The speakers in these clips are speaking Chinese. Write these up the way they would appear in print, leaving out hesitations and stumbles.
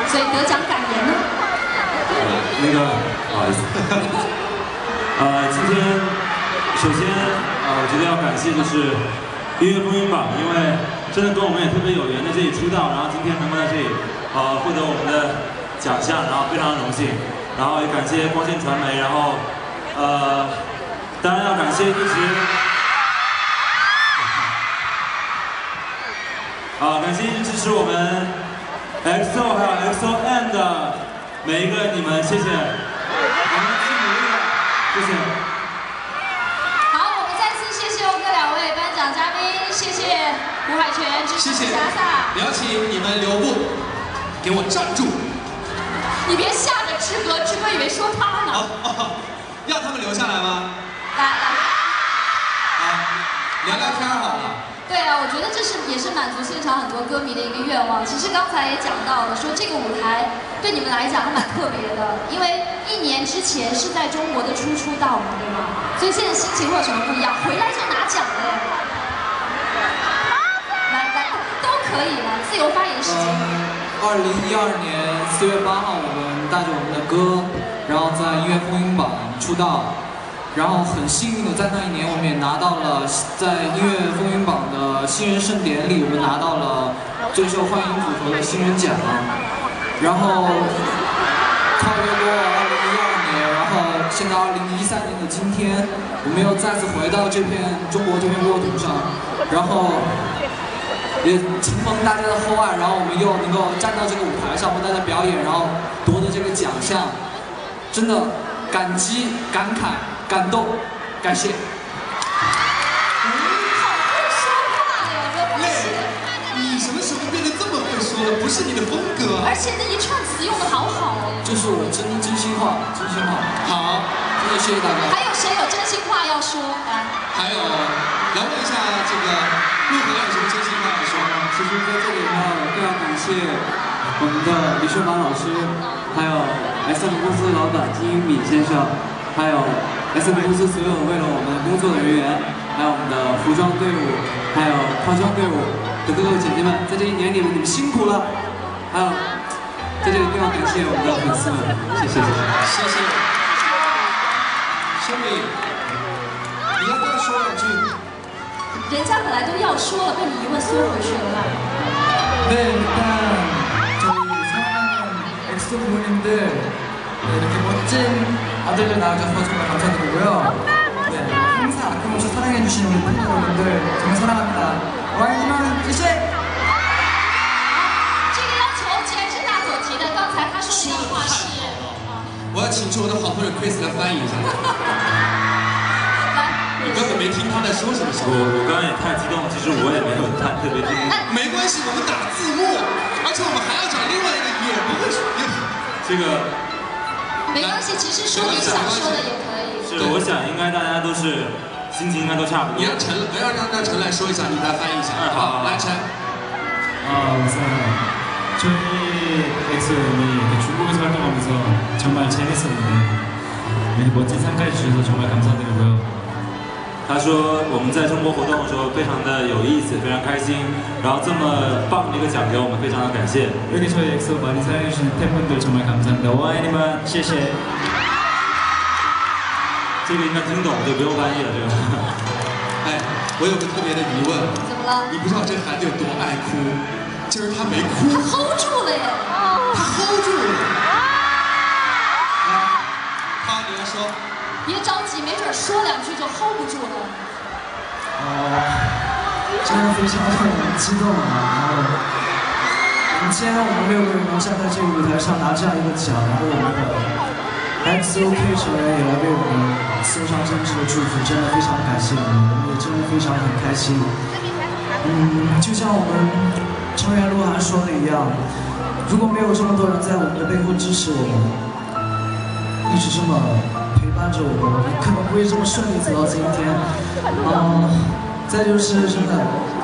所以得奖感言呢？ 那个不好意思，今天首先我觉得要感谢就是音乐风云榜，因为真的跟我们也特别有缘在这里出道，然后今天能够在这里获得我们的奖项，然后非常荣幸，然后也感谢光线传媒，然后当然要感谢一直感谢一直支持我们 XO 还有 XOM 的每一个你们，谢谢，我们是努力的，谢谢。 好，我们再次谢谢我们两位颁奖嘉宾，谢谢胡海泉、支持霞萨， 有请你们留步，给我站住！ 你别吓着志哥，志哥以为说他呢。 要他们留下来吗？ 来， 聊聊天好了。 对啊，我觉得这也是满足现场很多歌迷的一个愿望。其实刚才也讲到了，说这个舞台对你们来讲还蛮特别的，因为1年之前是在中国的出道嘛，对吗？所以现在心情会有什么不一样？回来就拿奖了。来，都可以了，自由发言时间。 2012年4月8号，我们带着我们的歌，然后在音乐风云榜出道。然后很幸运的在那一年，我们也拿到了在音乐风云榜的新人盛典里，我们拿到了最受欢迎组合的新人奖。然后跨越过2012年，然后现在2013年的今天，我们又再次回到中国这片沃土上，然后也承蒙大家的厚爱，然后我们又能够站到这个舞台上为大家表演，然后夺得这个奖项，真的感激、感慨、感动，感谢。 好会说话呀，这不是。 你什么时候变得这么会说了？不是你的风格。 而且那一串词用的好好哦。 这是我真心话，真心话。好，真的谢谢大家。 还有谁有真心话要说？来。 还有，来问一下这个陆河有什么真心话要说吗？ 其实在这里呢，更要感谢我们的李秀满老师，还有 SM 公司老板金英敏先生，还有 SM 公司所有为了我们工作的人员，还有我们的服装队伍，还有化妆队伍的哥哥姐姐们，在这1年里你们辛苦了。还有，在这里更要感谢我们的粉丝们，谢谢。 谢谢。兄弟，你要不要说两句？ 人家本来都要说了，被你一问缩回去了吧？ 네, 일단 저희 사랑하는 엑소 부모님들 이렇게 멋진 아들들 낳아줘서 정말 감사드리고요. 네, 항상 아낌없이 사랑해주시는 우리 팬 여러분들 정말 사랑합니다. 와이님은谢谢。 这个要求既然是大所提的，刚才他说的那句话是， 我要请出我的好朋友 Chris 来翻译一下。你根本没听他在说什么。 我刚刚也太激动，其实我也没有太特别听。 没关系，我们打字幕，而且我们还要找另外一个也不会说。 这个没关系，其实说你想说的也可以。 是，我想应该大家都是心情应该都差不多。 你让陈来说一下，你来翻译一下。好，来陈。 우선 저희 엑소님이 중국에서 활동하면서 정말 재밌었는데 이렇게 멋진 상까지 주셔서 정말 감사드리고요. 他说我们在中国活动的时候非常的有意思，非常开心，然后这么棒的一个奖给我们，非常的感谢。 여기 저희 엑소 많이 사랑해주시는 팬분들 정말 감사합니다. 와이니만 谢谢。 这个应该听懂，就不用翻译了。这个。 哎，我有个特别的疑问。 怎么了？ 你不知道这孩子有多爱哭，今儿他没哭。 他 hold 住了耶。 他 hold 住了。好，你来说。 别着急，没准说2句就 hold 不住了。 真的非常激动啊！然后，今天我们6个人能站在这个舞台上拿这样一个奖，然后我们的 XOK 成员也来为我们送上真挚的祝福，真的非常感谢你们，我们也真的非常很开心。就像我们成员鹿晗说的一样，如果没有这么多人在我们的背后支持我们，一直这么 陪伴着我们，可能不会这么顺利走到今天。再就是真的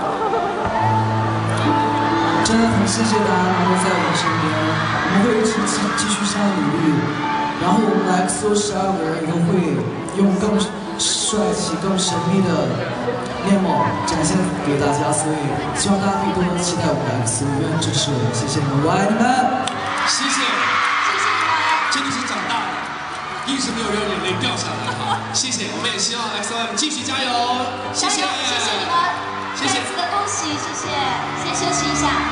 很谢谢大家能够在我们身边，我们会一直继续这样努力。然后我们的 XO12个人以后会用更帅气、更神秘的面貌展现给大家，所以希望大家可以多多期待我们的 XO， 永远支持我们，谢谢你们，我爱你们。 谢谢， 谢谢你们。 真的是长大了，一直没有让眼泪掉下来。好，谢谢，我们也希望 XOM 继续加油，谢谢， 加油，谢谢你们， 谢谢再次的恭喜，谢谢，先休息一下。